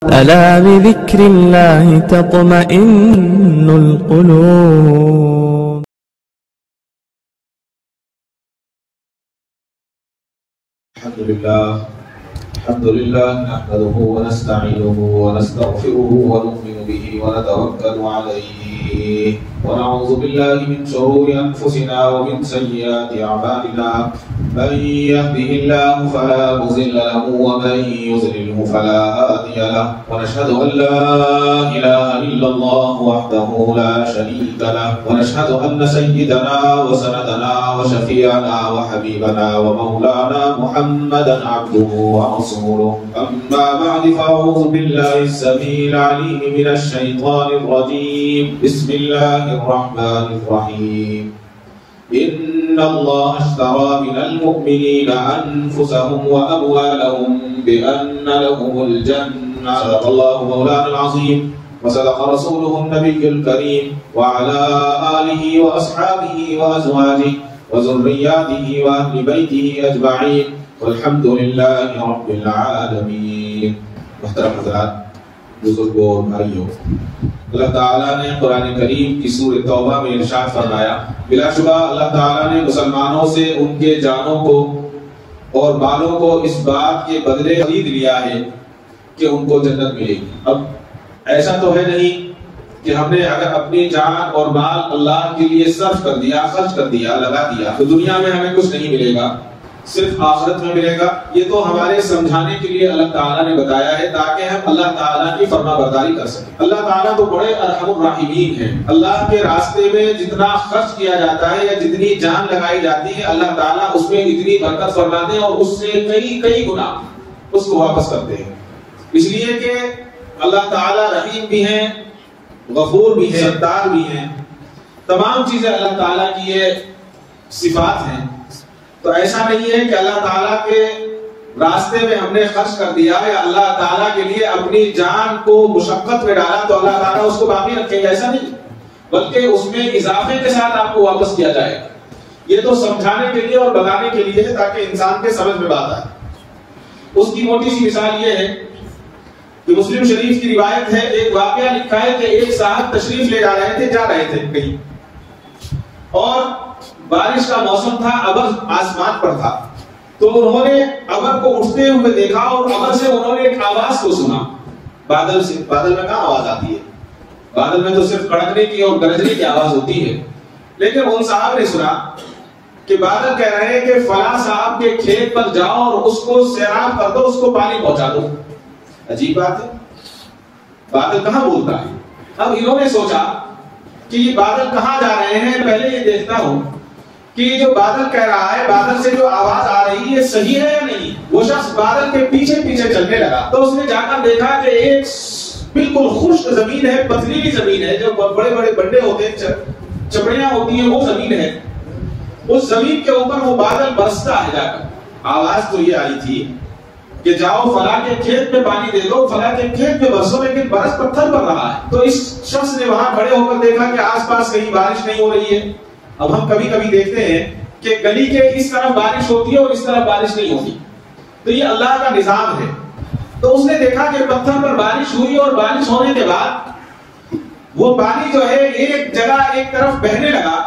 ألا بذكر الله تطمئن القلوب. الحمد لله نحمده ونستعينه ونستغفره ونؤمن به ونتوكل عليه ونعوذ بالله من شرور أنفسنا ومن سيئات أعمالنا من يهده الله فلا مضل له ومن يضلله فلا هادي له ونشهد أن لا إله إلا الله وحده لا شريك له ونشهد أن سيدنا وسندنا وشفيعنا وحبيبنا ومولانا محمدا عبده ورسوله أما بعد فأعوذ بالله السميع العليم من الشيطان الرجيم بسم الله الرحمن الرحيم إن الله اشترى من المؤمنين أنفسهم وأموالهم بأن لهم الجنة صدق الله مولانا العظيم وصدق رسوله النبي الكريم وعلى آله وأصحابه وأزواجه وذرياته وأهل بيته أجمعين والحمد لله رب العالمین. محترم حضرات، بزرگوں اور بھائیوں، اللہ تعالیٰ نے قرآن کریم کی سورہ توبہ میں ارشاد فرمایا، بلا شبہ اللہ تعالیٰ نے مسلمانوں سے ان کے جانوں کو اور مالوں کو اس بات کے بدلے خرید لیا ہے کہ ان کو جنت ملے گی. اب ایسا تو ہے نہیں کہ ہم نے اگر اپنی جان اور مال اللہ کے لیے صرف کر دیا، خرچ کر دیا، لگا دیا تو دنیا میں ہمیں کچھ نہیں ملے گا، صرف آخرت میں ملے گا. یہ تو ہمارے سمجھانے کے لیے اللہ تعالیٰ نے بتایا ہے تاکہ ہم اللہ تعالیٰ کی فرما برداری کر سکیں. اللہ تعالیٰ تو بڑے ارحم الراحمین ہیں. اللہ کے راستے میں جتنا خرچ کیا جاتا ہے یا جتنی جان لگائی جاتی ہے اللہ تعالیٰ اس میں اتنی برکت فرماتے ہیں اور اس سے کئی گنا اس کو واپس کرتے ہیں. اس لیے کہ اللہ تعالیٰ رحیم بھی ہیں، غفور بھی ہیں، ستار بھی ہیں. تمام چیزیں اللہ تعالیٰ کی یہ صفات ہیں. تو ایسا نہیں ہے کہ اللہ تعالیٰ کے راستے میں ہم نے خرچ کر دیا یا اللہ تعالیٰ کے لیے اپنی جان کو مشقت میں ڈالا تو اللہ تعالیٰ اس کو باقی رکھے گا، ایسا نہیں، بلکہ اس میں اضافے کے ساتھ آپ کو واپس کیا جائے گا. یہ تو سمجھانے کے لیے اور بتانے کے لیے ہے تاکہ انسان کے سمجھ میں بات آئے. اس کی موٹی سی مثال یہ ہے کہ مسلم شریف کی روایت ہے، ایک واقعہ لکھا ہے کہ ایک صاحب تشریف لے جا رہے تھے کہیں اور بارش کا موسم تھا، ابر آسمان پر تھا. تو انہوں نے ابر کو اٹھتے ہوئے دیکھا اور ابر سے انہوں نے ایک آواز کو سنا. بادل میں کہاں آواز آتی ہے؟ بادل میں تو صرف کڑکنے کی اور گرجنے کی آواز ہوتی ہے. لیکن ان صاحب نے سنا کہ بادل کہہ رہے ہیں کہ فلاں صاحب کے کھیت پر جاؤ اور اس کو سیراب کر دو، اس کو پانی پہنچا دو. عجیب بات ہے، بادل کہاں بولتا ہے؟ اب انہوں نے سوچا کہ یہ بادل کہاں جا رہے ہیں، پہلے یہ دیکھتا ہوں کہ جو بادل کہہ رہا ہے، بادل سے جو آواز آ رہی ہے صحیح ہے یا نہیں. وہ شخص بادل کے پیچھے چلنے لگا تو اس نے جا کر دیکھا کہ ایک بالکل خشک زمین ہے، پتھریلی زمین ہے، جو بڑے بڑے بنڈے ہوتے ہیں، چپڑیاں ہوتی ہیں، وہ زمین ہے. اس زمین کے اوپر وہ بادل برستا ہے. جا کر آواز تو یہ آئی تھی کہ جاؤ فلاں کے کھیت میں پانی دے دو، فلاں کے کھیت میں برسو، لیکن برس پتھر پر رہا ہے. تو اس شخص نے وہاں کھڑے ہو کر دیکھا کہ آس پاس کہیں بارش نہیں ہو رہی ہے. اب ہم کبھی کبھی دیکھتے ہیں کہ گلی کے اس طرف بارش ہوتی ہے اور اس طرف بارش نہیں ہوتی، تو یہ اللہ کا نظام ہے. تو اس نے دیکھا کہ پتھر پر بارش ہوئی اور بارش ہونے کے بعد وہ پانی جو ہے ایک جگہ ایک طرف بہنے لگا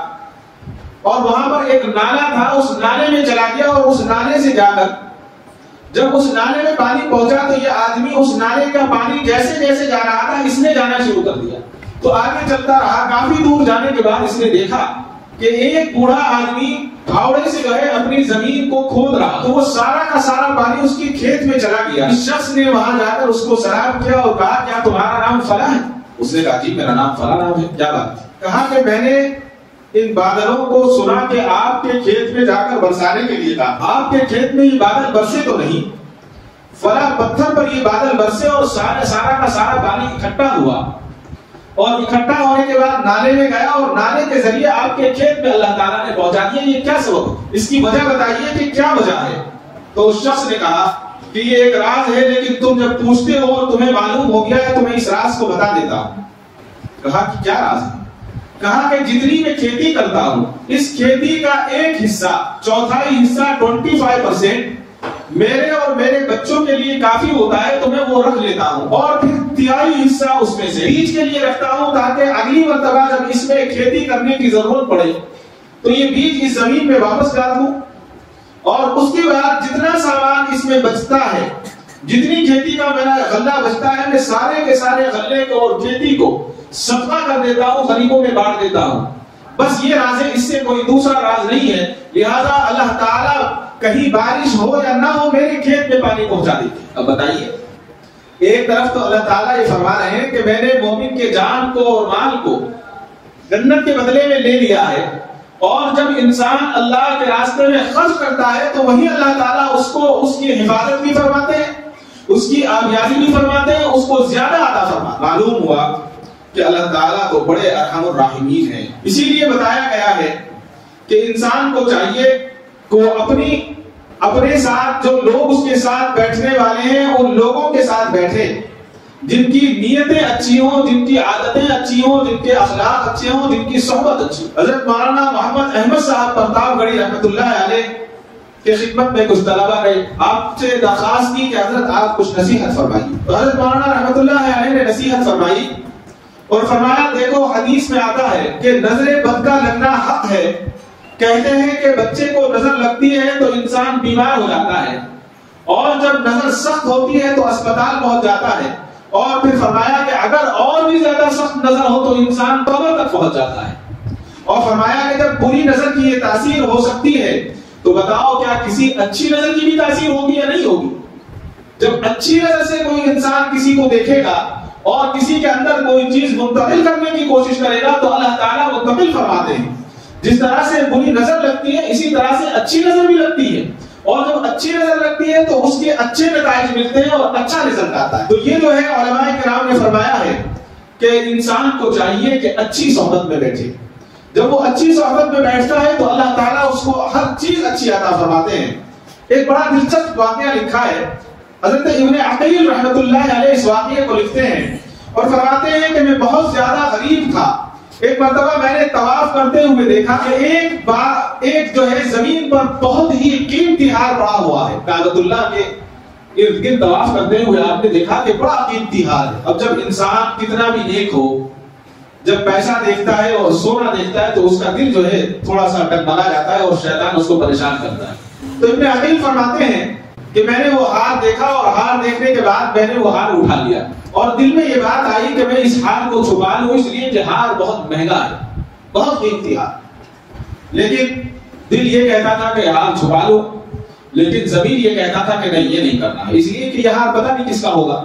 اور وہاں پر ایک نالا تھا، اس نالے میں چلا گیا اور اس نالے سے جا کر جب اس نالے میں پانی پہنچا تو یہ آدمی اس نالے کا پانی جیسے جیسے جا رہا تھا اس نے جانا شروع کر دیا. تو آگے چلتا رہا. کافی دور جانے کے بعد اس نے دیکھا کہ ایک بوڑھا آدمی پھاوڑے سے جو ہے اپنی زمین کو کھود رہا. تو وہ سارا کا سارا پانی اس کے کھیت میں چلا گیا. اس شخص نے وہاں جا کر اس کو سلام کیا اور کہا کیا تمہارا نام فلاں ہے؟ اس نے کہا جی میرا نام فلاں نام ہے. کیا بات؟ کہا کہ میں نے ان بادلوں کو سنا کہ آپ کے کھیت میں جا کر برسانے کے لیے کہا. آپ کے کھیت میں یہ بادل برسے تو نہیں، فلاں پتھر پر یہ بادل برسے اور سارا کا سارا پانی اکٹھا ہوا اور اکٹھا ہونے کے بعد نالے میں گیا اور نالے کے ذریعے آپ کے کھیت میں اللہ تعالیٰ نے پہنچا دیا. یہ کیا سبب؟ اس کی وجہ بتائیے کہ کیا وجہ ہے. تو اس شخص نے کہا کہ یہ ایک راز ہے، لیکن تم جب پوچھتے ہو اور تمہیں معلوم ہو گیا ہے تو میں اس راز کو بتا دیتا ہوں. کہا کہ کیا راز ہے؟ کہا کہ جتنی میں کھیتی کرتا ہوں اس کھیتی کا ایک حصہ، چوتھائی حصہ 25% میرے اور میرے بچوں کے لیے کافی ہوتا ہے تو میں وہ رکھ لیتا ہوں اور پھر 1/3 حصہ اس میں سے بیج کے لیے رکھتا ہوں تاکہ اگلی مرتبہ جب اس میں کھیتی کرنے کی ضرورت پڑے تو یہ بیج اس زمین میں واپس ڈال دوں، اور اس کے بعد جتنا سامان اس میں بچتا ہے، جتنی کھیتی کا میرا غلہ بچتا ہے، میں سارے کے سارے غلے کو اور کھیتی کو صدقہ کر دیتا ہوں، غریبوں میں بانٹ دیتا ہوں۔ بس یہ راز ہے، اس سے کوئی دوسرا راز نہیں ہے۔ لہذا اللہ تعالیٰ کہیں بارش ہو یا نہ ہو میرے کھیت میں پانی پہنچا دیتے۔ اب بتائیے، ایک طرف تو اللہ تعالیٰ یہ فرما رہے ہیں کہ میں نے مومن کے جان کو اور مال کو جنت کے بدلے میں لے لیا ہے، اور جب انسان اللہ کے راستے میں خرچ کرتا ہے تو وہی اللہ تعالیٰ اس کو اس کی حفاظت بھی فرماتے ہیں، اس کی آبیازی بھی فرماتے ہیں، اس کو زیادہ عطا فرماتے ہیں۔ معلوم ہوا کہ اللہ تعالیٰ تو بڑے ارحم الراحمین ہیں۔ اسی لیے بتایا گیا ہے کہ انسان کو چاہیے کہ اپنے ساتھ جو لوگ اس کے ساتھ بیٹھنے والے ہیں ان لوگوں کے ساتھ بیٹھے جن کی نیتیں اچھی ہوں، جن کی عادتیں اچھی ہوں، جن کے اخلاق اچھے ہوں، جن کی صحبت اچھی ہو۔ حضرت مولانا محمد احمد صاحب پرتاپ گڑھی رحمۃ اللہ علیہ کے خدمت میں کچھ طلبہ گئے، آپ سے درخواست کی کہ حضرت آپ کچھ نصیحت فرمائیے۔ تو حضرت مولانا رحمۃ اللہ علیہ نے نصیحت فرمائی اور فرمایا، دیکھو حدیث میں آتا ہے کہ نظر بد کا لگنا حق ہے۔ کہتے ہیں کہ بچے کو نظر لگتی ہے تو انسان بیمار ہو جاتا ہے، اور جب نظر سخت ہوتی ہے تو اسپتال پہنچ جاتا ہے، اور پھر فرمایا کہ اگر اور بھی زیادہ سخت نظر ہو تو انسان قبر تک پہنچ جاتا ہے، اور فرمایا کہ جب بری نظر کی یہ تاثیر ہو سکتی ہے تو بتاؤ کیا کسی اچھی نظر کی بھی تاثیر ہوگی یا نہیں ہوگی؟ جب اچھی نظر سے کوئی انسان کسی کو دیکھے گا اور کسی کے اندر کوئی چیز منتقل کرنے کی کوشش کرے گا تو اللہ تعالیٰ منتقل فرماتے ہیں۔ جس طرح سے بری نظر لگتی ہے اسی طرح سے اچھی نظر بھی لگتی ہے، اور جب اچھی نظر لگتی ہے تو اس کے اچھے نتائج ملتے ہیں اور اچھا رزلٹ آتا ہے۔ تو یہ جو ہے علماء کرام نے فرمایا ہے کہ انسان کو چاہیے کہ اچھی صحبت میں بیٹھے۔ جب وہ اچھی صحبت میں بیٹھتا ہے تو اللہ تعالیٰ اس کو ہر چیز اچھی عطا فرماتے ہیں۔ ایک بڑا دلچسپ واقعہ لکھا ہے، حضرت ابن عقیل رحمۃ اللہ علیہ اس واقعے کو لکھتے ہیں اور فرماتے ہیں کہ میں بہت زیادہ غریب تھا۔ ایک مرتبہ میں نے طواف کرتے ہوئے دیکھا کہ ایک جو ہے زمین پر بہت ہی قیمتی ہار پڑا ہوا ہے۔ کعبۃ اللہ کے ارد گرد طواف کرتے ہوئے آپ نے دیکھا کہ بڑا قیمتی ہار ہے۔ اب جب انسان کتنا بھی نیک ہو، جب پیسہ دیکھتا ہے اور سونا دیکھتا ہے تو اس کا دل جو ہے تھوڑا سا ڈگمگا جاتا ہے اور شیطان اس کو پریشان کرتا ہے۔ تو ابن عقیل فرماتے ہیں کہ میں نے وہ ہار دیکھا اور ہار دیکھنے کے بعد میں نے وہ ہار اٹھا لیا، اور دل میں یہ بات آئی کہ میں اس ہار کو چھپا لوں، اس لیے کہ ہار بہت مہنگا ہے، بہت قیمتی ہار۔ لیکن دل یہ کہتا تھا کہ ہار چھپا لو، لیکن ضمیر یہ کہتا تھا کہ نہیں، یہ نہیں کرنا، اس لیے کہ یہ ہار پتہ نہیں کس کا ہوگا،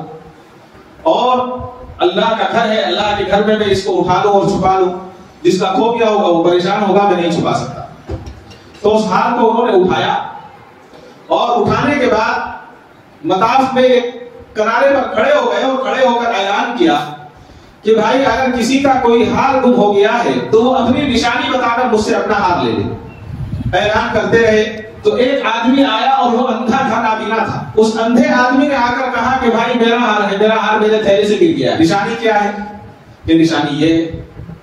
اور اللہ کا گھر ہے، اللہ کے گھر میں میں اس کو اٹھا لوں اور چھپا لوں، جس کا کھو گیا ہوگا وہ پریشان ہوگا، میں نہیں چھپا سکتا۔ تو اس ہار کو انہوں نے اٹھایا، اور اٹھانے کے بعد مطاف میں کنارے پر کھڑے ہو گئے اور کھڑے ہو کر اعلان کیا کہ بھائی اگر کسی کا کوئی ہار گم ہو گیا ہے تو وہ اپنی نشانی بتا کر مجھ سے اپنا ہار لے لے۔ اعلان کرتے رہے تو ایک آدمی آیا اور وہ اندھا تھا، نابینا تھا۔ اس اندھے آدمی نے آ کر کہا کہ بھائی میرا ہار ہے، میرا ہار میرے تھیلے سے گر گیا، نشانی کیا ہے؟ کہ نشانی یہ ہے۔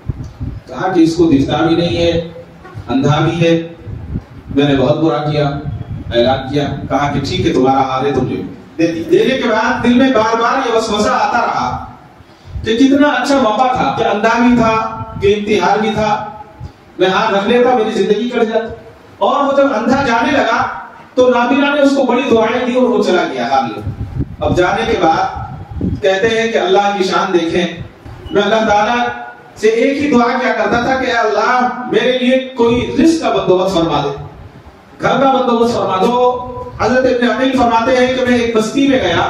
کہا کہ اس کو دکھتا بھی نہیں ہے، اندھا بھی ہے، میں نے بہت برا کیا، اعلان کیا۔ کہا کہ ٹھیک ہے تمہارا ہار ہے، تم لے لو۔ دینے کے بعد دل میں بار بار یہ وسوسہ آتا رہا کہ کتنا اچھا موقع تھا، کہ اندھا بھی تھا، قیمتی ہار بھی تھا، میں ہار رکھ لیتا میری زندگی کٹ جاتی۔ اور وہ جب اندھا جانے لگا تو نابینا نے اس کو بڑی دعائیں دی اور وہ چلا گیا ہار لے۔ اب جانے کے بعد کہتے ہیں کہ اللہ کی شان دیکھیں، میں اللہ تعالیٰ سے ایک ہی دعا کیا کرتا تھا کہ اے اللہ میرے لیے کوئی رزق کا بندوبست فرما دے، گھر کا بندوبست فرما دو۔ حضرت ابن عقیل فرماتے ہیں کہ میں ایک بستی میں گیا،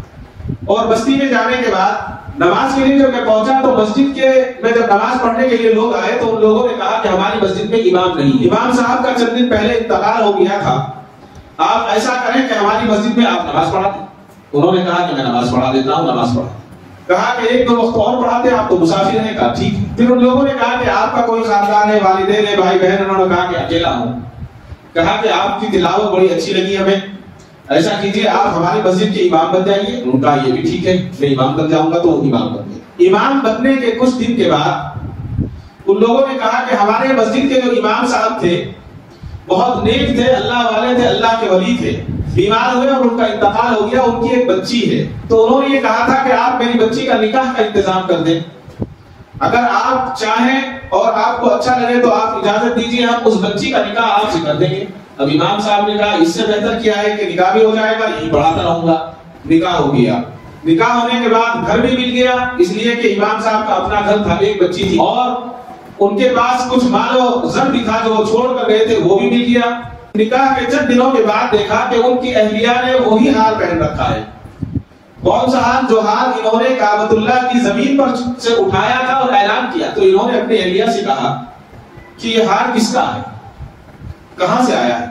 اور بستی میں جانے کے بعد نماز کے لیے جب میں پہنچا تو مسجد کے میں جب نماز پڑھنے کے لیے لوگ آئے تو ان لوگوں نے کہا کہ ہماری مسجد میں امام نہیں، امام صاحب کا چند دن پہلے انتقال ہو گیا تھا، آپ ایسا کریں کہ ہماری مسجد میں آپ نماز پڑھا دیں۔ انہوں نے کہا کہ میں نماز پڑھا دیتا ہوں، نماز پڑھا۔ کہا کہ ایک دو وقت اور پڑھاتے آپ تو مسافر ہیں، کہا ٹھیک۔ پھر ان لوگوں نے کہا کہ آپ کا کوئی خاندان ہے، والدین ہے، بھائی بہن؟ انہوں نے کہا کہ اکیلا ہوں۔ کہا کہ آپ کی تلاوت بڑی اچھی لگی ہمیں، ایسا کیجیے آپ ہماری مسجد کے امام بن جائیے۔ انہوں نے کہا یہ بھی ٹھیک ہے، میں امام بن جاؤں گا۔ تو وہ امام بن گئے۔ امام بننے کے کچھ دن کے بعد ان لوگوں نے کہا کہ ہمارے مسجد کے جو امام صاحب تھے بہت نیک تھے، اللہ والے تھے، اللہ کے ولی تھے، بیمار ہوئے اور ان کا انتقال ہو گیا، ان کی ایک بچی ہے، تو انہوں نے یہ کہا تھا کہ آپ میری بچی کا نکاح کا انتظام کر دیں، اگر آپ چاہیں اور آپ کو اچھا لگے تو آپ اجازت دیجیے، ہم اس بچی کا نکاح آپ سے کر دیں گے۔ اب امام صاحب نے کہا اس سے بہتر کیا ہے کہ نکاح بھی ہو جائے گا، یہی پڑھاتا رہوں گا۔ نکاح ہو گیا، نکاح ہونے کے بعد گھر بھی مل گیا، اس لیے کہ امام صاحب کا اپنا گھر تھا، ایک بچی تھی، اور ان کے پاس کچھ مال و زر بھی تھا جو وہ چھوڑ کر گئے تھے، وہ بھی مل گیا۔ نکاح کے چند دنوں کے بعد دیکھا کہ ان کی اہلیہ نے وہی ہار پہن رکھا ہے۔ کون سا ہار؟ جو ہار انہوں نے کعبۃ اللہ کی زمین پر سے اٹھایا تھا اور اعلان کیا۔ تو انہوں نے اپنی اہلیہ سے کہا کہ یہ ہار کس کا ہے، کہاں سے آیا ہے؟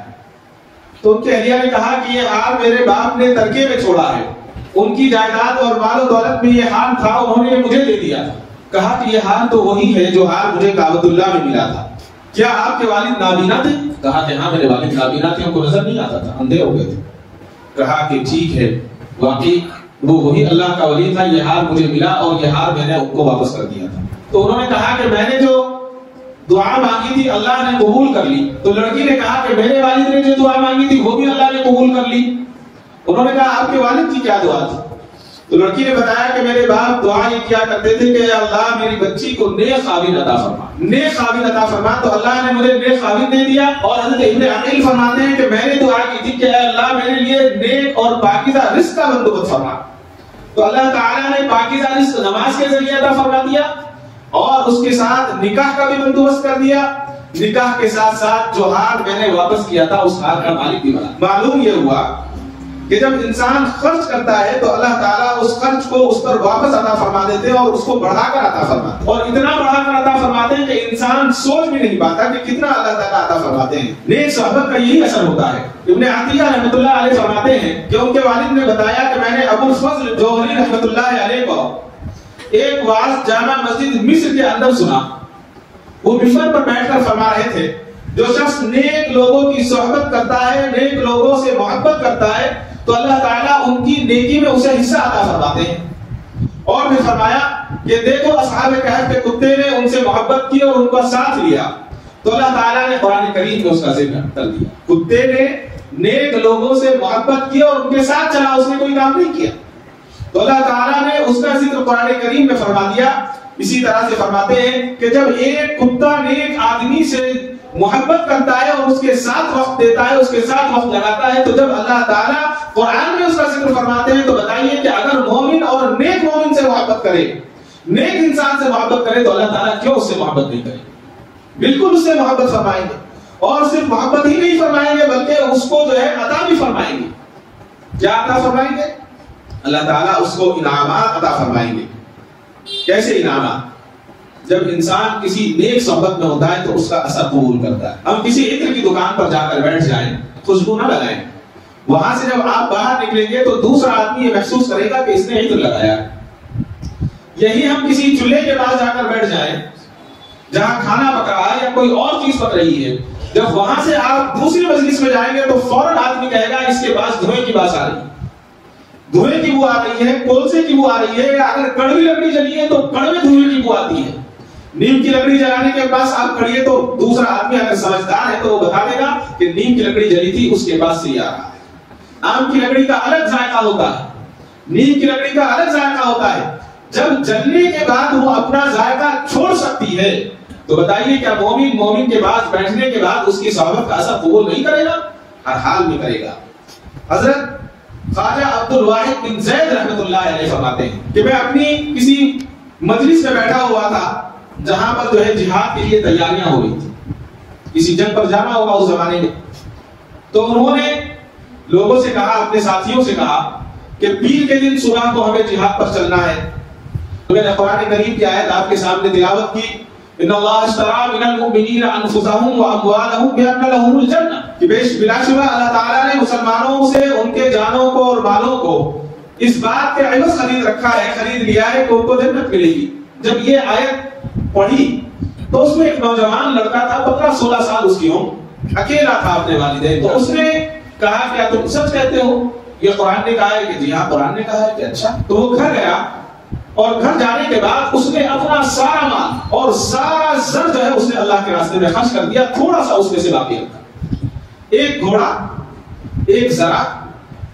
تو ان کی اہلیہ نے کہا کہ یہ ہار میرے باپ نے ترکے میں چھوڑا ہے، ان کی جائیداد اور مال و دولت میں یہ ہار تھا، انہوں نے مجھے دے دیا تھا۔ کہا کہ یہ ہار تو وہی ہے جو ہار مجھے کعبۃ اللہ میں ملا تھا۔ کیا آپ کے والد نابینا تھے؟ کہا کہ ہاں میرے والد نابینا تھے، ان کو نظر نہیں آتا تھا، اندھے ہو گئے تھے۔ کہا کہ ٹھیک ہے، واقعی وہ وہی اللہ کا ولی تھا، یہ ہار مجھے ملا اور یہ ہار میں نے ان کو واپس کر دیا تھا۔ تو انہوں نے کہا کہ میں نے جو دعا مانگی تھی اللہ نے قبول کر لی۔ تو لڑکی نے کہا کہ میرے والد نے جو دعا مانگی تھی وہ بھی اللہ نے قبول کر لی۔ انہوں نے کہا آپ کے والد کی کیا دعا تھی؟ تو لڑکی نے بتایا کہ میرے باپ دعا یہ کیا کرتے تھے کہ اللہ میری بچی کو نیک خاوند عطا فرما، نیک خاوند عطا فرما۔ تو اللہ نے مجھے نیک خاوند دے دیا۔ اور حضرت ابن عقیل فرماتے ہیں کہ میں نے دعا کی تھی کہ اے اللہ میرے لیے نیک اور پاکیزہ رزق کا بندوبست فرما، تو اللہ تعالیٰ نے پاکیزہ رزق نماز کے ذریعے عطا فرما دیا اور اس کے ساتھ نکاح کا بھی بندوبست کر دیا۔ نکاح کے ساتھ ساتھ جو ہار میں نے واپس کیا تھا اس ہار کا مالک بھی بنا۔ معلوم یہ ہوا کہ جب انسان خرچ کرتا ہے تو اللہ تعالیٰ اس خرچ کو اس پر واپس عطا فرما دیتے ہیں اور اس کو بڑھا کر عطا فرماتے ہیں، اور اتنا بڑھا کر عطا فرماتے ہیں کہ انسان سوچ بھی نہیں پاتا کہ کتنا اللہ تعالیٰ عطا فرماتے ہیں۔ نیک صحبت کا یہی اثر ہوتا ہے۔ ابن عطیہ رحمۃ اللہ علیہ فرماتے ہیں کہ ان کے والد نے بتایا کہ میں نے ابو الفضل جوہری رحمۃ اللہ علیہ کو ایک واعظ جامع مسجد مصر کے اندر سنا۔ وہ ممبر پر بیٹھ کر فرما رہے تھے جو شخص نیک لوگوں کی صحبت کرتا ہے، نیک لوگوں سے محبت کرتا ہے، تو اللہ تعالیٰ ان کی نیکی میں اسے حصہ عطا فرماتے ہیں۔ اور پھر فرمایا کہ دیکھو اصحاب کہف کے کتے نے ان سے محبت کی اور ان کا ساتھ لیا، تو اللہ تعالیٰ نے قرآن کریم میں اس کا ذکر کر دیا۔ کتے نے نیک لوگوں سے محبت کی اور ان کے ساتھ چلا، اس نے کوئی کام نہیں کیا، تو اللہ تعالیٰ نے اس کا ذکر قرآن کریم میں فرما دیا۔ اسی طرح سے فرماتے ہیں کہ جب ایک کتا نیک آدمی سے محبت کرتا ہے اور اس کے ساتھ وقت دیتا ہے، اس کے ساتھ وقت لگاتا ہے، تو جب اللہ تعالیٰ قرآن میں اس کا ذکر فرماتے ہیں تو بتائیے کہ اگر مومن اور نیک مومن سے محبت کرے، نیک انسان سے محبت کرے، تو اللہ تعالیٰ کیوں اس سے محبت نہیں کرے؟ بالکل اس سے محبت فرمائیں گے، اور صرف محبت ہی نہیں فرمائیں گے بلکہ اس کو جو ہے عطا بھی فرمائیں گے۔ کیا عطا فرمائیں گے؟ اللہ تعالیٰ اس کو انعامات عطا فرمائیں گے۔ کیسے انعامات؟ جب انسان کسی نیک صحبت میں ہوتا ہے تو اس کا اثر قبول کرتا ہے۔ ہم کسی عطر کی دکان پر جا کر بیٹھ جائیں، خوشبو نہ لگائیں، وہاں سے جب آپ باہر نکلیں گے تو دوسرا آدمی یہ محسوس کرے گا کہ اس نے عطر لگایا۔ یہی ہم کسی چولہے کے پاس جا کر بیٹھ جائیں جہاں کھانا پک رہا ہے یا کوئی اور چیز پک رہی ہے، جب وہاں سے آپ دوسری مجلس میں جائیں گے تو فوراً آدمی کہے گا اس کے پاس دھوئیں کی بات آ رہی ہے، دھوئیں کی بو آ رہی ہے، کولسے کی بو آ رہی ہے، اگر کڑوی لکڑی جلی ہے تو کڑوے دھوئیں کی بو آتی ہے۔ نیم کی لکڑی جلانے کے پاس آپ کھڑیے تو دوسرا آدمی اگر سمجھدار ہے تو وہ بتا دے گا کہ نیم کی لکڑی جلی تھی، اس کے پاس سے یہ آ رہا ہے۔ آم کی لکڑی کا الگ ذائقہ ہوتا ہے، نیم کی لکڑی کا الگ ذائقہ ہوتا ہے۔ جب جلنے کے بعد وہ اپنا ذائقہ چھوڑ سکتی ہے تو بتائیے کیا مومن کے پاس بیٹھنے کے بعد اس کی صحبت کا اثر قبول نہیں کرے گا؟ ہر حال میں کرے گا۔ حضرت خواجہ عبد الواحد بن زید رحمۃ اللہ علیہ فرماتے ہیں کہ میں اپنی کسی مجلس میں بیٹھا ہوا تھا جہاں پر جو ہے جہاد کے لیے تیاریاں ہو رہی تھی، کسی جنگ پر جانا ہوگا اس زمانے میں۔ تو انہوں نے لوگوں سے کہا، اپنے ساتھیوں سے کہا کہ پیر کے دن صبح کو ہمیں جہاد پر چلنا ہے۔ تو میں نے قرآن کریم کی آیت آپ کے سامنے تلاوت کی، ان اللہ اشترى من المؤمنین انفسهم واموالهم بان لهم الجنہ، کہ بلا شبہ اللہ تعالیٰ نے مسلمانوں سے ان کے جانوں کو اور مالوں کو اس بات کے عوض خرید رکھا ہے، خرید لیا ہے کہ ان کو جنت ملے گی۔ جب یہ آیت پڑھی تو اس میں ایک نوجوان لڑکا تھا، 15-16 سال اس کی عمر، اکیلا تھا اپنے والدین، تو اس نے کہا کیا تم سچ کہتے ہو؟ یہ قرآن نے کہا ہے کہ جی ہاں قرآن نے کہا ہے کہ اچھا۔ تو وہ گھر گیا اور گھر جانے کے بعد اس نے اپنا سارا مال اور سارا زر جو ہے اس نے اللہ کے راستے میں خرچ کر دیا، تھوڑا سا اس میں سے باقی رکھا۔ ایک گھوڑا، ایک ذرا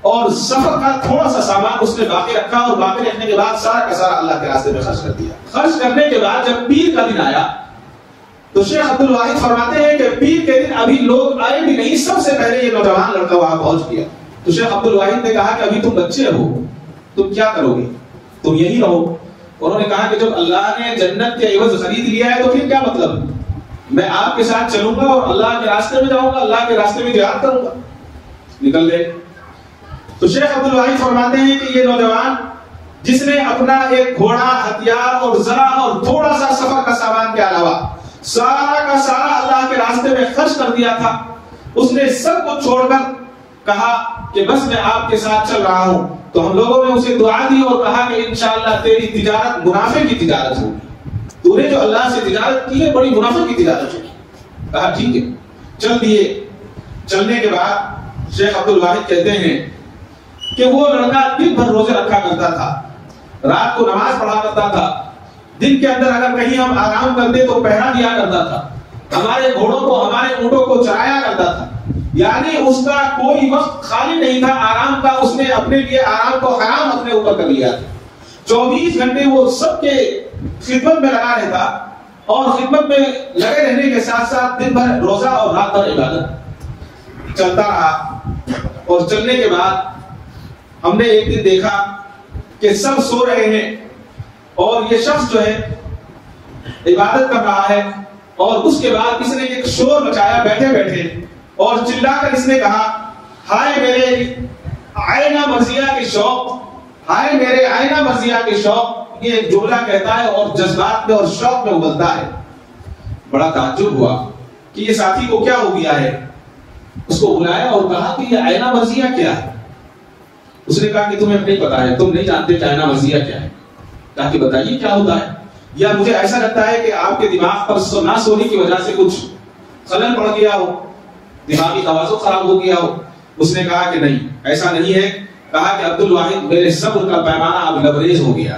اور سفر کا تھوڑا سا سامان اس نے باقی رکھا اور باقی رکھنے کے بعد سارا کا سارا اللہ کے راستے میں خرچ کر دیا. خرچ کرنے کے بعد جب پیر کا دن آیا تو شیخ عبد الواحد فرماتے ہیں کہ پیر کے دن ابھی لوگ آئے بھی نہیں, سب سے پہلے یہ نوجوان لڑکا وہاں پہنچ گیا. تو شیخ عبد الواحد نے کہا کہ ابھی تم بچے ہو, تم کیا کرو گے, تم یہی رہو. انہوں نے کہا کہ جب اللہ نے جنت کے عوض خرید لیا ہے تو پھر کیا مطلب, میں آپ کے ساتھ چلوں گا اور اللہ کے راستے میں جاؤں گا, اللہ کے راستے میں جہاد کروں گا. نکل گئے. تو شیخ عبد الواحد فرماتے ہیں کہ یہ نوجوان جس نے اپنا ایک گھوڑا, ہتھیار اور ذرا اور تھوڑا سا سفر کا سامان کے علاوہ سارا کا سارا اللہ کے راستے میں خرچ کر دیا تھا, اس نے سب کو چھوڑ کر کہا کہ بس میں آپ کے ساتھ چل رہا ہوں. تو ہم لوگوں نے اسے دعا دی اور کہا کہ انشاءاللہ تیری تجارت منافع کی تجارت ہوگی, تو نے جو اللہ سے تجارت کی ہے بڑی منافع کی تجارت ہوگی. کہا ٹھیک ہے, چل دیے. چلنے کے بعد شیخ عبد الواحد کہتے ہیں کہ وہ لڑکا دن بھر روزے رکھا کرتا تھا, رات کو نماز پڑھا کرتا تھا, دن کے اندر اگر کہیں ہم آرام کرتے تو پہرا دیا کرتا تھا, ہمارے گھوڑوں کو ہمارے اونٹوں کو چرایا کرتا تھا. یعنی اس کا کوئی وقت خالی نہیں تھا آرام کا, اس نے اپنے لیے آرام کو حرام اپنے اوپر کر لیا تھا. 24 گھنٹے وہ سب کے خدمت میں لگا رہتا اور خدمت میں لگے رہنے کے ساتھ ساتھ دن بھر روزہ اور رات بھر عبادت چلتا رہا. اور چلنے کے بعد ہم نے ایک دن دیکھا کہ سب سو رہے ہیں اور یہ شخص جو ہے عبادت کر رہا ہے, اور اس کے بعد اس نے ایک شور مچایا بیٹھے بیٹھے اور چلا کر اس نے کہا ہائے میرے آئینہ مرضیہ کے شوق, ہائے میرے آئینہ مرضیہ کے شوق. یہ ایک جملہ کہتا ہے اور جذبات میں اور شوق میں ابلتا ہے. بڑا تعجب ہوا کہ یہ ساتھی کو کیا ہو گیا ہے. اس کو بلایا اور کہا کہ یہ آئینہ مرضیہ کیا ہے. اس نے کہا کہ تمہیں نہیں پتا ہے, تم نہیں جانتے کہ آئینہ مرضیہ کیا ہے. کہا کہ بتائیے کیا ہوتا ہے, یا مجھے ایسا لگتا ہے کہ آپ کے دماغ پر نہ سونے کی وجہ سے کچھ خلل پڑ گیا ہو, دماغی توازن خراب ہو گیا ہو. اس نے کہا کہ نہیں ایسا نہیں ہے. کہا کہ عبد الواحد میرے صبر کا پیمانہ اب لبریز ہو گیا,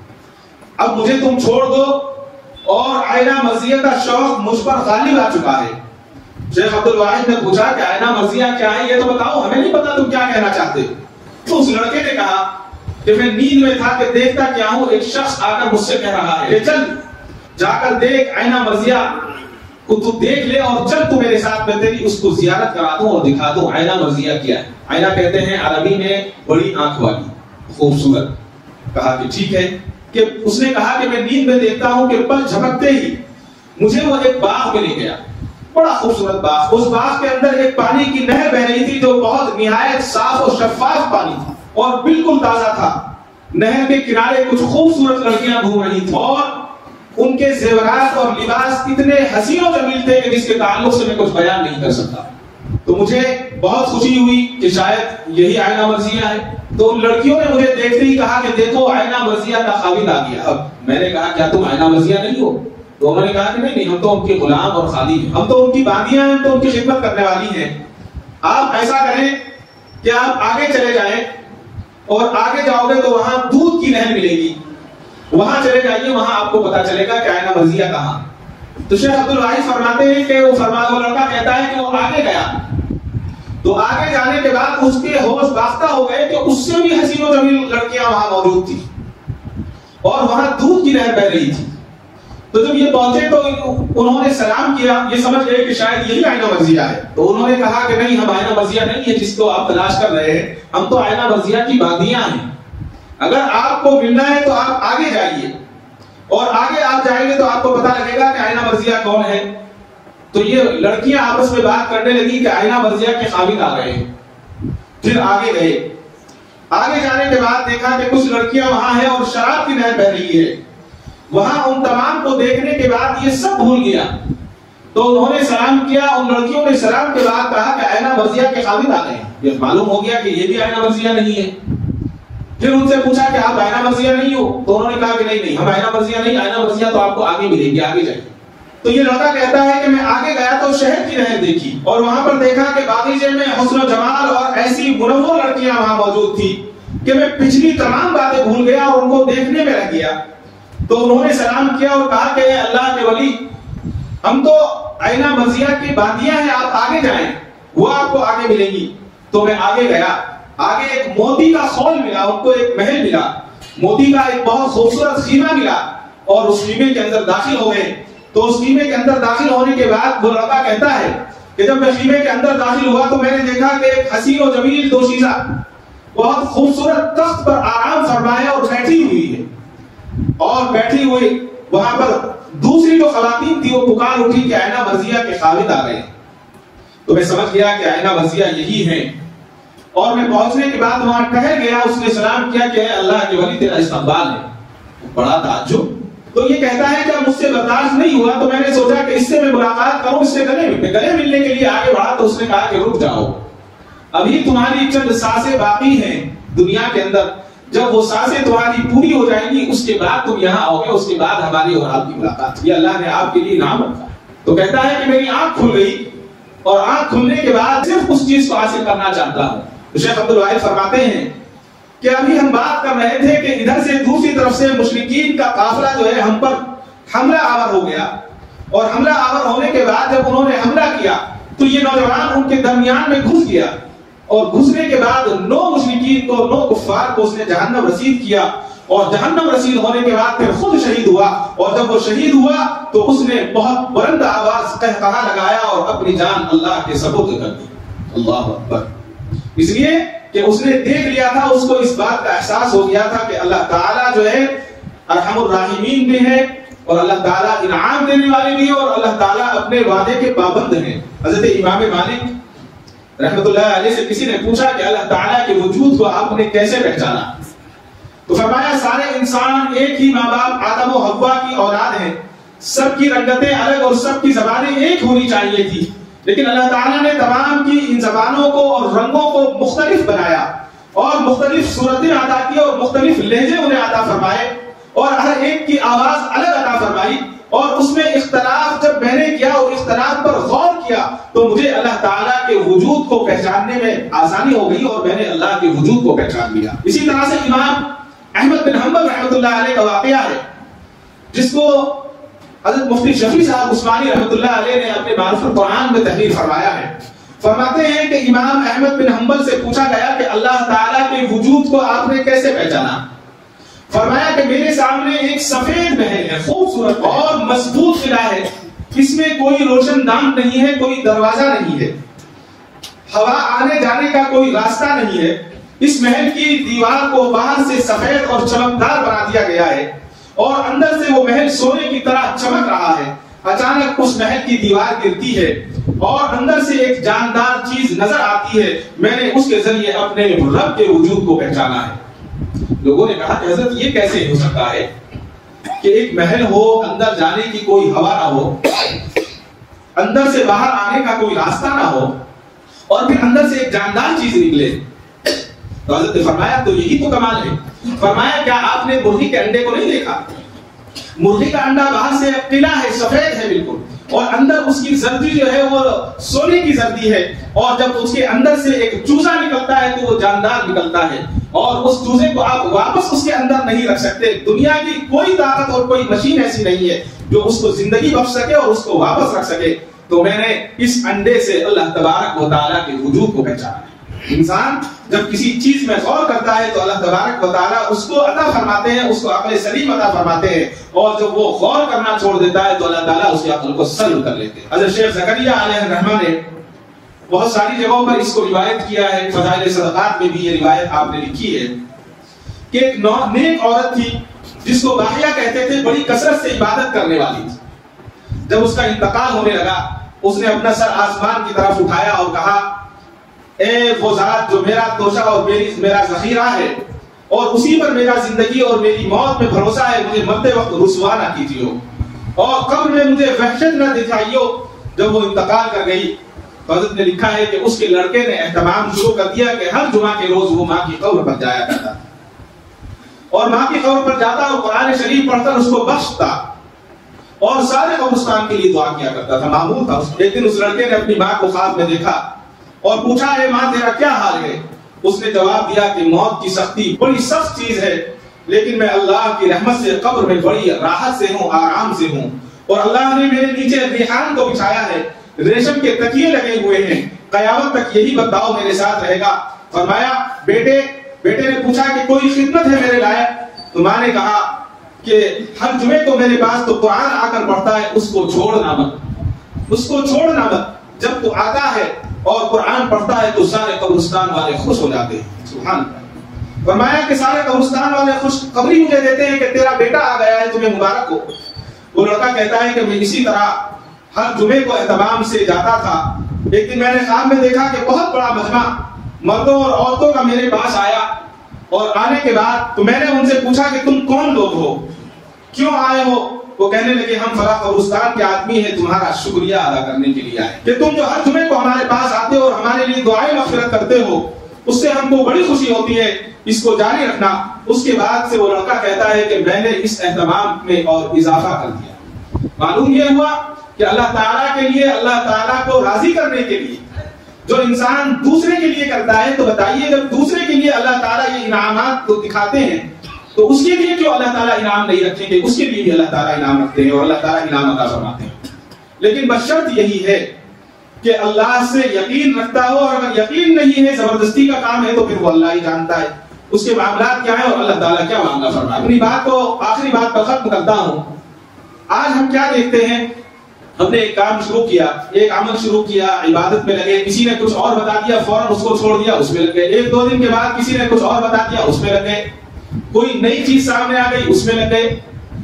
اب مجھے تم چھوڑ دو اور آئینہ مرضیہ کا شوق مجھ پر غالب آ چکا ہے. شیخ عبد الواحد نے پوچھا کہ آئینہ مرضیہ کیا ہے, یہ تو بتاؤ, ہمیں نہیں پتا تم کیا کہنا چاہتے. تو اس لڑکے نے کہا کہ میں نیند میں تھا کہ دیکھتا کیا ہوں, ایک شخص آ کر مجھ سے کہہ رہا ہے کہ چل جا کر دیکھ آئینہ مرضیہ کو, تو دیکھ لے اور چل تو میرے ساتھ, میں تیری اس کو زیارت کرا دوں اور دکھا دوں آئینہ مرضیہ کیا ہے. آئینہ کہتے ہیں عربی میں بڑی آنکھ والی, خوبصورت. کہا کہ ٹھیک ہے. کہ اس نے کہا کہ میں نیند میں دیکھتا ہوں کہ پل جھپکتے ہی مجھے وہ ایک باغ میں لے گیا, بڑا خوبصورت باغ. اس باغ کے اندر ایک پانی کی نہر بہ رہی تھی جو بہت نہایت صاف اور شفاف پانی تھا اور بالکل تازہ تھا. نہر کے کنارے کچھ خوبصورت لڑکیاں گھوم رہی تھیں اور ان کے زیورات اور لباس اتنے حسین و جمیل تھے کہ جس کے تعلق سے میں کچھ بیان نہیں کر سکتا. تو مجھے بہت خوشی ہوئی کہ شاید یہی آئینہ مرضیہ ہے. تو ان لڑکیوں نے مجھے دیکھتے ہی کہا کہ دیکھو آئینہ مرضیہ کا خاوند آ گیا. اب میں نے کہا کیا تم آئینہ مرضیہ نہیں ہو؟ تو انہوں نے کہا کہ نہیں ہم تو ان کے غلام اور خادم ہیں, ہم تو ان کی باندیاں ہیں, ہم تو ان کی خدمت کرنے والی ہیں. آپ ایسا کریں کہ آپ آگے چلے جائیں اور آگے جاؤ گے تو وہاں دودھ کی نہر ملے گی, وہاں چلے جائیے, وہاں آپ کو پتا چلے گا کہ آئینہ مرضیہ کہاں. تو شیخ عبد الواحد فرماتے ہیں کہ وہ لڑکا کہتا ہے کہ وہ آگے گیا. تو آگے جانے کے بعد اس کے ہوش باختہ ہو گئے کہ اس سے بھی حسین و جمیل لڑکیاں وہاں موجود تھی اور وہاں دودھ کی نہر بہ رہی تھی. تو جب یہ پہنچے تو انہوں نے سلام کیا, یہ سمجھ گئے کہ شاید یہی آئینہ مرضیہ ہے. تو انہوں نے کہا کہ نہیں ہم آئینہ مرضیہ نہیں ہے جس کو آپ تلاش کر رہے ہیں, ہم تو آئینہ مرضیہ کی باندیاں ہیں. اگر آپ کو ملنا ہے تو آپ آگے جائیے اور آگے آپ جائیں گے تو آپ کو پتا لگے گا کہ آئینہ مرضیہ کون ہے. تو یہ لڑکیاں آپس میں بات کرنے لگی کہ آئینہ مرضیہ کے خاوند آ گئے. پھر آگے گئے. آگے جانے کے بعد دیکھا کہ کچھ لڑکیاں وہاں ہیں اور شراب کی نہر بہ رہی ہے. وہاں ان تمام کو دیکھنے کے بعد یہ سب بھول گیا. تو انہوں نے سلام کیا, ان لڑکیوں نے سلام کے بعد کہا کہ آئینہ مرضیہ کے خاوند آ گئے. یہ معلوم ہو گیا کہ یہ بھی آئینہ مرضیہ نہیں ہے. پھر ان سے پوچھا کہ آپ آئینہ مرضیہ نہیں ہو؟ تو انہوں نے کہا کہ نہیں ہم آئینہ مرضیہ نہیں, آئینہ مرضیہ تو آپ کو آگے ملے گی, آگے جائیں. تو یہ لڑکا کہتا ہے کہ میں آگے گیا تو شہر کی نہر دیکھی اور وہاں پر دیکھا کہ باغیچے میں حسن و جمال اور ایسی منور لڑکیاں وہاں موجود تھی کہ میں پچھلی تمام باتیں بھول گیا اور ان کو دیکھنے میں لگ گیا. تو انہوں نے سلام کیا اور کہا کہ اے اللہ کے ولی, ہم تو آئینہ مرضیہ کی باندیاں ہیں, آپ آگے جائیں, وہ آپ کو آگے ملیں گی. تو میں آگے گیا آگے ایک موتی کا خول ملا، ان کو ایک محل ملا، موتی کا ایک بہت خوبصورت خیمہ ملا، اور اس خیمے کے اندر داخل ہو گئے۔ تو اس خیمے کے اندر داخل ہونے کے بعد وہ لڑکا کہتا ہے کہ جب میں خیمے کے اندر داخل ہوا تو میں نے دیکھا کہ ایک حسین و جمیل دوشیزہ بہت خوبصورت تخت پر آرام فرمایا اور بیٹھی ہوئی ہے، اور بیٹھی ہوئی وہاں پر دوسری جو خواتین تھی وہ پکار اٹھی کہ آئینہ مرضیہ کے خاوند آ گئے۔ تو میں سمجھ گیا کہ آئینہ مرضیہ یہی ہے، اور میں پہنچنے کے بعد وہاں ٹہر گیا، اس نے سلام کیا کہ اے اللہ کے ولی تیرا استقبال ہے۔ بڑا تعجب، تو یہ کہتا ہے کہ مجھ سے برداشت نہیں ہوا تو میں نے سوچا کہ اس سے میں ملاقات کروں، اس سے گلے ملنے کے لیے آگے بڑھا، تو اس نے کہا کہ رک جاؤ، ابھی تمہاری چند سانسیں باقی ہیں دنیا کے اندر، جب وہ سانسیں تمہاری پوری ہو جائیں گی اس کے بعد تم یہاں آؤ گے، اس کے بعد ہماری اور آپ کی ملاقات، یہ اللہ نے آپ کے لیے انعام رکھا۔ تو کہتا ہے کہ میری آنکھ کھل گئی، اور آنکھ کھلنے کے بعد صرف اس چیز کو حاصل کرنا چاہتا ہوں۔ تو شیخ عبدالواحد فرماتے ہیں کہ ابھی ہم بات کر رہے تھے کہ ادھر سے دوسری طرف سے مشرکین کا قافلہ جو ہے ہم پر حملہ آور ہو گیا، اور حملہ آور ہونے کے بعد جب انہوں نے حملہ کیا تو یہ نوجوان ان کے درمیان میں گھس گیا، اور گھسنے کے بعد 9 مشرکین کو 9 کفار کو اس نے جہنم رسید کیا، اور جہنم رسید ہونے کے بعد پھر خود شہید ہوا، اور جب وہ شہید ہوا تو اس نے بہت بلند آواز قہقہا لگایا اور اپنی جان اللہ کے سپرد کر دی۔ اللہ اکبر، اس لیے کہ اس نے دیکھ لیا تھا، اس کو اس بات کا احساس ہو گیا تھا کہ اللہ تعالیٰ جو ہے ارحم الراحمین بھی ہے، اور اللہ تعالیٰ انعام دینے والے بھی ہے، اور اللہ تعالیٰ اپنے وعدے کے پابند ہیں۔ حضرت امام مالک رحمۃ اللہ علیہ سے کسی نے پوچھا کہ اللہ تعالیٰ کے وجود کو آپ نے کیسے پہچانا؟ تو فرمایا سارے انسان ایک ہی ماں باپ آدم و حوا کی اولاد ہیں، سب کی رنگتیں الگ اور سب کی زبانیں ایک ہونی چاہیے تھی، لیکن اللہ تعالیٰ نے تمام کی ان زبانوں کو اور رنگوں کو مختلف بنایا، اور مختلف صورتیں عطا کی، اور مختلف لہجے انہیں عطا فرمائے، اور ہر ایک کی آواز الگ عطا فرمائی، اور اس میں اختلاف جب میں نے کیا اور اختلاف پر غور کیا تو مجھے اللہ تعالیٰ کے وجود کو پہچاننے میں آسانی ہو گئی، اور میں نے اللہ کے وجود کو پہچان لیا۔ اسی طرح سے امام احمد بن حنبل رحمۃ اللہ علیہ کا واقعہ ہے، جس کو حضرت مفتی شفیع صاحب عثمانی رحمۃ اللہ علیہ نے اپنے معرفت القرآن میں تحریر فرمایا ہے۔ فرماتے ہیں کہ امام احمد بن حنبل سے پوچھا گیا کہ اللہ تعالیٰ کے وجود کو آپ نے کیسے پہچانا؟ فرمایا کہ میرے سامنے ایک سفید محل ہے، خوبصورت اور مضبوط قلعہ ہے، اس میں کوئی روشن دان نہیں ہے، کوئی دروازہ نہیں ہے، ہوا آنے جانے کا کوئی راستہ نہیں ہے، اس محل کی دیوار کو باہر سے سفید اور چمکدار بنا دیا گیا ہے، اور اندر سے وہ محل سونے کی طرح چمک رہا ہے۔ اچانک اس محل کی دیوار گرتی ہے اور اندر سے ایک جاندار چیز نظر آتی ہے، میں نے اس کے ذریعے اپنے رب کے وجود کو پہچانا ہے۔ لوگوں نے کہا کہ حضرت یہ کیسے ہو سکتا ہے کہ ایک محل ہو، اندر جانے کی کوئی ہوا نہ ہو، اندر سے باہر آنے کا کوئی راستہ نہ ہو، اور پھر اندر سے ایک جاندار چیز نکلے؟ تو حضرت نے فرمایا تو یہی تو کمال ہے۔ فرمایا کیا آپ نے مرغی کے انڈے کو نہیں دیکھا؟ مرغی کا انڈا باہر سے قلعہ ہے، سفید ہے بالکل، اور اندر اس کی زردی جو ہے وہ سونے کی زردی ہے، اور جب اس کے اندر سے ایک چوزا نکلتا ہے تو وہ جاندار نکلتا ہے، اور اس چوزے کو آپ واپس اس کے اندر نہیں رکھ سکتے۔ دنیا کی کوئی طاقت اور کوئی مشین ایسی نہیں ہے جو اس کو زندگی بخش سکے اور اس کو واپس رکھ سکے۔ تو میں نے اس انڈے سے اللہ تبارک و تعالیٰ کے وجود کو پہچانا ہے۔ انسان جب کسی چیز میں غور کرتا ہے تو اللہ تبارک و تعالیٰ اس کو عطا فرماتے ہیں، اس کو عقل سلیم عطا فرماتے ہیں، اور جب وہ غور کرنا چھوڑ دیتا ہے تو اللہ تعالیٰ اس کی عقل کو سلب کر لیتے ہیں۔ حضرت شیخ زکریا علیہ الرحمہ نے بہت ساری جگہوں پر اس کو روایت کیا ہے، فضائل صدقات میں بھی یہ روایت آپ نے لکھی ہے کہ ایک نیک عورت تھی جس کو باحیہ کہتے تھے، بڑی کثرت سے عبادت کرنے والی تھی۔ جب اس کا انتقال ہونے لگا اس نے اپنا سر آسمان کی طرف اٹھایا اور کہا اے وہ ذات جو میرا توشہ اور میرا ذخیرہ ہے، اور اسی پر میرا زندگی اور میری موت میں بھروسہ ہے، مجھے مرتے وقت رسوا نہ کیجیے، اور قبر میں مجھے وحشت نہ دکھائیے۔ جب وہ انتقال کر گئی حضرت نے لکھا ہے کہ اس کے لڑکے نے اہتمام شروع کر دیا کہ ہر جمعہ کے روز وہ ماں کی قبر پر جایا کرتا، اور ماں کی قبر پر جاتا اور قرآن شریف پڑھ کر اس کو بخشتا، اور سارے قبرستان کے لیے دعا کیا کرتا تھا، معمول تھا۔ ایک دن اس لڑکے نے اپنی ماں کو خواب میں دیکھا اور پوچھا اے ماں تیرا کیا حال ہے؟ اس نے جواب دیا کہ موت کی سختی بڑی سخت چیز ہے، لیکن میں اللہ کی رحمت سے قبر میں بڑی راحت سے ہوں، آرام سے ہوں، اور اللہ نے میرے نیچے ریحان کو بچھایا ہے، ریشم کے تکیے لگے ہوئے ہیں، قیامت تک یہی بدلاؤ میرے ساتھ رہے گا۔ فرمایا بیٹے نے پوچھا کہ کوئی خدمت ہے میرے لائق؟ تو ماں نے کہا کہ ہر جمعے کو میرے پاس تو قرآن آ کر پڑھتا ہے، اس کو چھوڑنا مت، جب تو آتا ہے اور قرآن پڑھتا ہے تو سارے قبرستان والے خوش ہو جاتے ہیں۔ سبحان اللہ۔ فرمایا کہ سارے قبرستان والے خوش خبری مجھے دیتے ہیں کہ تیرا بیٹا آ گیا ہے، تمہیں مبارک ہو۔ وہ لڑکا کہتا ہے کہ میں اسی طرح ہر جمعے کو اہتمام سے جاتا تھا، ایک دن میں نے خواب میں دیکھا کہ بہت بڑا مجمع مردوں اور عورتوں کا میرے پاس آیا، اور آنے کے بعد تو میں نے ان سے پوچھا کہ تم کون لوگ ہو، کیوں آئے ہو؟ وہ کہنے لگے ہم فلاں قبرستان کے آدمی ہیں، تمہارا شکریہ ادا کرنے کے لیے آئے کہ تم جو ہر جمعے کو ہمارے پاس آتے ہو اور ہمارے لیے دعائیں مغفرت کرتے ہو، اس سے ہم کو بڑی خوشی ہوتی ہے، اس کو جاری رکھنا۔ اس کے بعد سے وہ لڑکا کہتا ہے کہ میں نے اس اہتمام میں اور اضافہ کر دیا۔ معلوم یہ ہوا کہ اللہ تعالیٰ کے لیے، اللہ تعالیٰ کو راضی کرنے کے لیے جو انسان دوسرے کے لیے کرتا ہے، تو بتائیے جب دوسرے کے لیے اللہ تعالیٰ یہ انعامات کو دکھاتے ہیں تو اس کے لیے جو اللہ تعالیٰ انعام نہیں رکھیں گے، اس کے لیے بھی اللہ تعالیٰ انعام رکھتے ہیں اور اللہ تعالیٰ انعام عطا فرماتے ہیں۔ لیکن بس شرط یہی ہے کہ اللہ سے یقین رکھتا ہو، اور اگر یقین نہیں ہے، زبردستی کا کام ہے، تو پھر وہ اللہ ہی جانتا ہے اس کے معاملات کیا ہیں اور اللہ تعالیٰ کیا معاملہ فرمائے۔ اپنی بات کو آخری بات پر ختم کرتا ہوں۔ آج ہم کیا دیکھتے ہیں، ہم نے ایک کام شروع کیا، ایک عمل شروع کیا، عبادت میں لگے، کسی نے کچھ اور بتا دیا، فوراً اس کو چھوڑ دیا، اس میں لگ گئے، ایک دو دن کے بعد کسی نے کچھ اور بتا دیا، اس میں لگ گئے، کوئی نئی چیز سامنے آ گئی، اس میں لگ گئے۔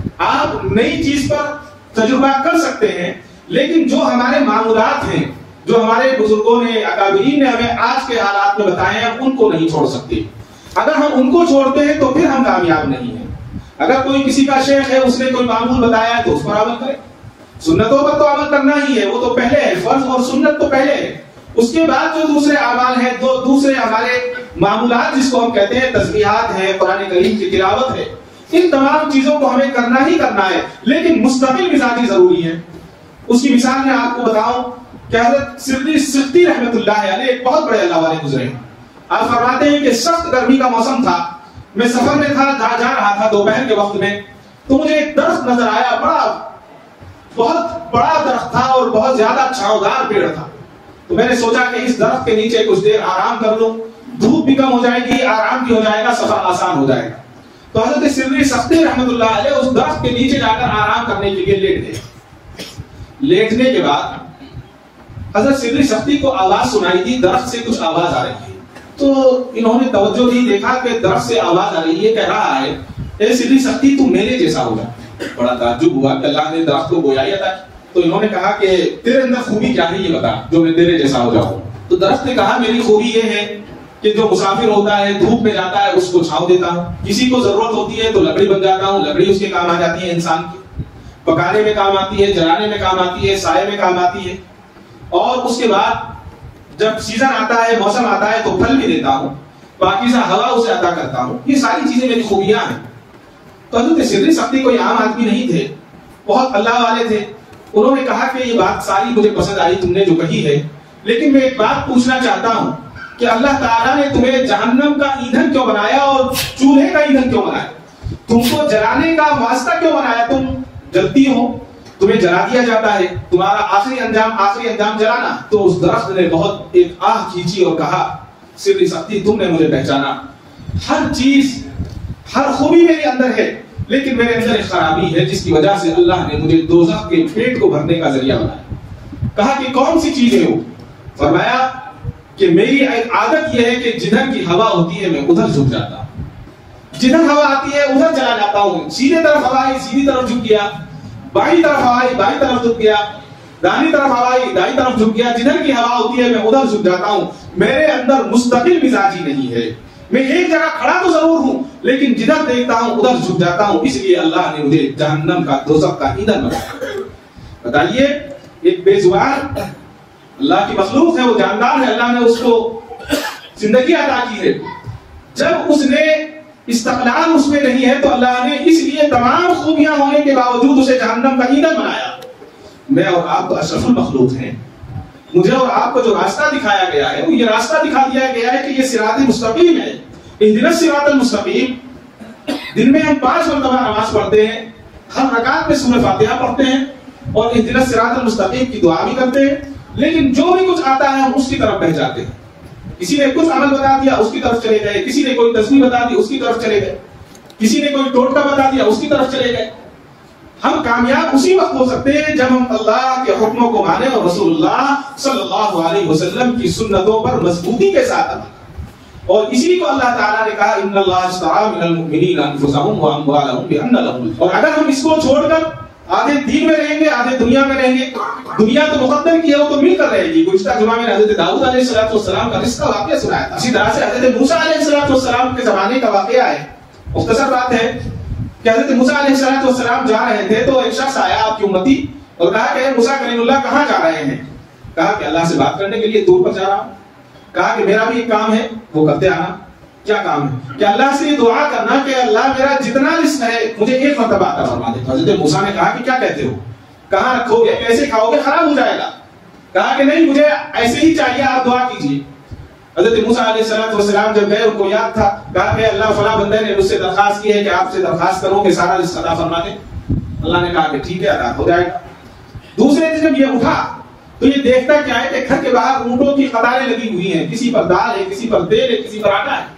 آپ نئی چیز پر تجربہ کر سکتے ہیں، لیکن جو ہمارے معمولات ہیں، جو ہمارے بزرگوں نے، اکابرین نے ہمیں آج کے حالات میں بتائے ہیں، ان کو نہیں چھوڑ سکتے۔ اگر ہم ان کو چھوڑتے ہیں تو پھر ہم کامیاب نہیں ہیں۔ اگر کوئی کسی کا شیخ ہے، اس نے کوئی معمول بتایا ہے تو اس پر عمل کرے، سنتوں پر تو عمل کرنا ہی ہے، وہ تو پہلے ہے، فرض اور سنت تو پہلے ہے۔ اس کے بعد جو دوسرے اعمال ہیں، جو دوسرے ہمارے معمولات جس کو ہم کہتے ہیں، تسبیحات ہے، قرآن کریم کی تلاوت ہے، ان تمام چیزوں کو ہمیں کرنا ہی کرنا ہے، لیکن مستقل مزاجی ضروری ہے۔ اس کی مثال میں آپ کو بتاؤں کہ حضرت سری سختی رحمت اللہ علیہ ایک بہت بڑے اللہ والے گزرے ہیں۔ آپ فرماتے ہیں کہ سخت گرمی کا موسم تھا، میں سفر میں تھا، جا رہا تھا دوپہر کے وقت میں، تو مجھے ایک درخت نظر آیا، بہت بڑا درخت تھا اور بہت زیادہ چھاؤدار پیڑ تھا۔ تو میں نے سوچا کہ اس درخت کے نیچے کچھ دیر آرام کر لوں، دھوپ بھی کم ہو جائے گی، آرام بھی ہو جائے گا، سفر آسان ہو جائے گا۔ تو حضرت سری سختی رحمت اللہ علیہ اس درخت کے نیچے جا کر آرام کرنے کے لیے لیٹ گئے۔ لیٹنے کے بعد حضرت سری سختی کو آواز سنائی دی، درخت سے کچھ آواز آ رہی ہے۔ تو انہوں نے توجہ دی، دیکھا کہ درخت سے آواز آ رہی ہے، کہہ رہا ہے اے سری سختی تو میرے جیسا ہو جا۔ بڑا تعجب ہوا کہ اللہ نے درخت کو گویا تھا۔ تو انہوں نے کہا کہ تیرے اندر خوبی کیا ہے یہ بتا جو میں تیرے جیسا ہو جاؤں۔ تو درخت نے کہا میری خوبی یہ ہے کہ جو مسافر ہوتا ہے، دھوپ میں جاتا ہے، اس کو چھاؤں دیتا ہوں، کسی کو ضرورت ہوتی ہے تو لکڑی بن جاتا ہوں، لکڑی اس کے کام آ جاتی ہے، انسان کی پکانے میں کام آتی ہے، جلانے میں کام آتی ہے، سائے میں کام آتی ہے، اور اس کے بعد جب سیزن آتا ہے، موسم آتا ہے تو پھل بھی دیتا ہوں، پاکیزہ ہوا اسے عطا کرتا ہوں۔ یہ ساری چیزیں میری خوبیاں ہیں۔ تو حضرت سری سختی کوئی عام آدمی نہیں تھے، بہت اللہ والے تھے۔ انہوں نے کہا کہ یہ بات ساری مجھے پسند آئی تم نے جو کہی ہے، لیکن میں ایک بات پوچھنا چاہتا ہوں کہ اللہ تعالیٰ نے تمہیں جہنم کا ایندھن کیوں بنایا اور چولہے کا ایندھن کیوں بنایا؟ تم کو جلانے کا واسطہ کیوں بنایا؟ تم جلتی ہو، تمہیں جلا دیا جاتا ہے، تمہارا آخری انجام جلانا۔ تو اس درخت نے بہت ایک آہ کھینچی اور کہا سری سختی تم نے مجھے پہچانا، ہر چیز ہر خوبی میرے اندر ہے، لیکن میرے اندر ایک خرابی ہے جس کی وجہ سے اللہ نے مجھے دوزخ کے پیٹ کو بھرنے کا ذریعہ بنایا۔ کہا کہ کون سی چیز ہے وہ؟ فرمایا کہ میری ایک عادت یہ ہے کہ جدھر کی ہوا ہوتی ہے میں ادھر جھک جاتا ہوں، جدھر ہوا آتی ہے ادھر چلا جاتا ہوں، سیدھے طرف ہوا آئی سیدھی طرف جھک گیا، بائیں طرف ہوا آئی بائیں طرف جھک گیا، دائیں طرف ہوا آئی دائیں طرف جھک گیا، جدھر کی ہوا ہوتی ہے میں ادھر جھک جاتا ہوں۔ میرے اندر مستقل مزاجی نہیں ہے، میں ایک جگہ کھڑا تو ضرور ہوں لیکن جدھر دیکھتا ہوں ادھر جھک جاتا ہوں، اس لیے اللہ نے مجھے جہنم کا دوزخ کا ایندھن بنایا۔ بتائیے ایک بے زبان اللہ کی مخلوق ہے، وہ جاندار ہے، اللہ نے اس کو زندگی عطا کی ہے، جب اس نے استقلال اس میں نہیں ہے تو اللہ نے اس لیے تمام خوبیاں ہونے کے باوجود اسے جہنم کا ایندھن بنایا۔ میں اور آپ تو اشرف المخلوق ہیں، مجھے اور آپ کو جو راستہ دکھایا گیا ہے وہ یہ راستہ دکھا دیا گیا ہے کہ یہ صراط مستقیم ہے، اہدنا الصراط المستقیم۔ دن میں ہم 5 مرتبہ نماز پڑھتے ہیں، ہر رکعت میں سورہ فاتحہ پڑھتے ہیں اور اہدنا الصراط المستقیم کی دعا بھی کرتے ہیں، لیکن جو بھی کچھ آتا ہے ہم اس کی طرف بہ جاتے ہیں۔ کسی نے کچھ عمل بتا دیا اس کی طرف چلے گئے، کسی نے کوئی تسبیح بتا دی اس کی طرف چلے گئے، کسی نے کوئی ٹوٹکا بتا دیا اس کی طرف چلے گئے۔ ہم کامیاب اسی وقت ہو سکتے ہیں جب ہم اللہ کے حکموں کو مانیں اور رسول اللہ صلی اللہ علیہ وسلم کی سنتوں پر مضبوطی کے ساتھ عمل۔ اور اسی کو اللہ تعالیٰ نے کہا ان اللہ اشتری من المؤمنین انفسهم واموالهم بان لهم الجنہ۔ اور اگر ہم اس کو چھوڑ کر آدھے دین میں رہیں گے آدھے دنیا میں رہیں گے، دنیا تو مقدر کی ہے وہ تو مل کر رہے گی۔ گزشتہ جمعہ میں حضرت داؤد علیہ السلام کا رزق کا واقعہ سنایا تھا، اسی طرح سے حضرت موسیٰ علیہ السلام کے زمانے کا واقعہ ہے۔ مختصر بات ہے کہ حضرت موسیٰ علیہ السلام جا رہے تھے تو ایک شخص آیا آپ کی امتی اور کہا کہ موسیٰ کلیم اللہ کہاں جا رہے ہیں؟ کہا کہ اللہ سے بات کرنے کے لیے دور پر جا رہا ہوں۔ کہا کہ میرا بھی ایک کام ہے وہ کرتے آنا۔ کیا کام ہے؟ کہ اللہ سے یہ دعا کرنا کہ اللہ میرا جتنا رزق ہے مجھے ایک مرتبہ عطا فرما دے۔ حضرت موسیٰ نے کہا کہ کیا کہتے ہو؟ کہاں رکھو گے، کیسے کھاؤ گے، خراب ہو جائے گا۔ کہا کہ نہیں مجھے ایسے ہی چاہیے، آپ دعا کیجیے۔ حضرت موسیٰ علیہ السلام جب گئے ان کو یاد تھا، کہا کہ اللہ فلاں بندے نے مجھ سے درخواست کی ہے کہ آپ سے درخواست کرو کہ سارا رزق عطا فرما دے۔ اللہ نے کہا کہ ٹھیک ہے عطا ہو جائے گا۔ دوسرے دن جب یہ اٹھا تو یہ دیکھتا کیا ہے کہ گھر کے باہر اونٹوں کی قطاریں لگی ہوئی ہیں، کسی پر دال ہے، کسی پر تیل ہے، کسی پر آٹا ہے۔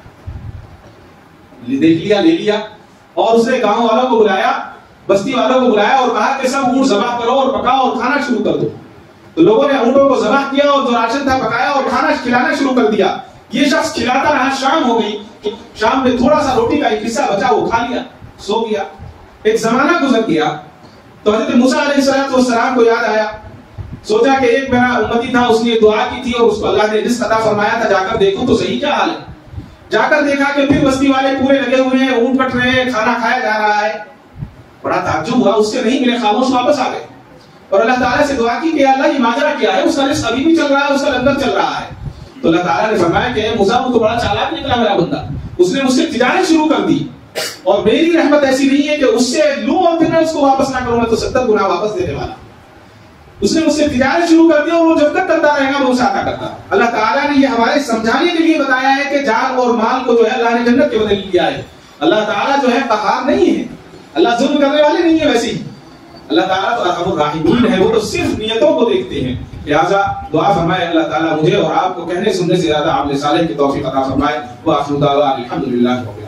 دیکھ لیا، لے لیا، اور اس نے گاؤں والوں کو بلایا، بستی والوں کو بلایا اور کہا کہ سب اونٹ ذبح کرو اور پکاؤ اور کھانا شروع کر دو۔ تو لوگوں نے اونٹوں کو ذبح کیا اور جو راشن تھا پکایا اور کھانا کھلانا شروع کر دیا۔ یہ شخص کھلاتا رہا، شام ہو گئی، شام میں تھوڑا سا روٹی کا ایک حصہ بچا وہ کھا لیا، سو گیا۔ ایک زمانہ گزر گیا تو حضرت موسیٰ علیہ السلام کو یاد آیا، سوچا کہ ایک میرا امتی تھا اس نے دعا کی تھی اور اس کو اللہ نے رزق عطا فرمایا تھا، جا کر دیکھو تو صحیح کیا حال ہے۔ جا کر دیکھا کہ پھر بستی والے پورے لگے ہوئے ہیں، اونٹ کٹ رہے ہیں، کھانا کھایا جا رہا ہے۔ بڑا تعجب ہوا، اس سے نہیں ملے، خاموش واپس آ گئے اور اللہ تعالیٰ سے دعا کی کہ اللہ یہ ماجرا کیا ہے، اس کا رزق ابھی بھی چل رہا ہے، اس کا لنگر چل رہا ہے۔ تو اللہ تعالیٰ نے فرمایا کہ موسیٰ وہ تو بڑا چالاک نکلا میرا بندہ، اس نے مجھ سے تجارت شروع کر دی اور میری رحمت ایسی نہیں ہے کہ اس سے لوں اور پھر میں اس کو واپس نہ کروں، میں تو 70 گنا واپس دینے والا۔ اس نے مجھ سے تجارت شروع کر دیا اور وہ جب تک کرتا رہے گا وہ اسے عطا کرتا۔ اللہ تعالیٰ نے یہ ہمارے سمجھانے کے لیے بتایا ہے کہ جان اور مال کو جو ہے اللہ نے جنت کے بدلے لیا ہے۔ اللہ تعالیٰ جو ہے قہار نہیں ہے، اللہ ظلم کرنے والے نہیں ہے، ویسے ہی اللہ تعالیٰ تو ارحم الراحمین ہے، وہ تو صرف نیتوں کو دیکھتے ہیں۔ لہٰذا دعا فرمائے اللہ تعالیٰ مجھے اور آپ کو کہنے سننے سے زیادہ عمل صالح کی توفیق عطا فرمائے۔ وآخر دعوانا الحمدللہ رب العالمین۔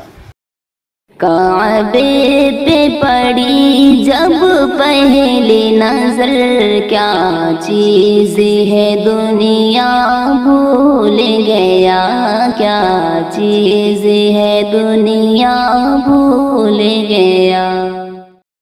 کعبے پہ پڑی جب پہلی نظر، کیا چیز ہے دنیا بھول گیا، کیا چیز ہے دنیا بھول گیا۔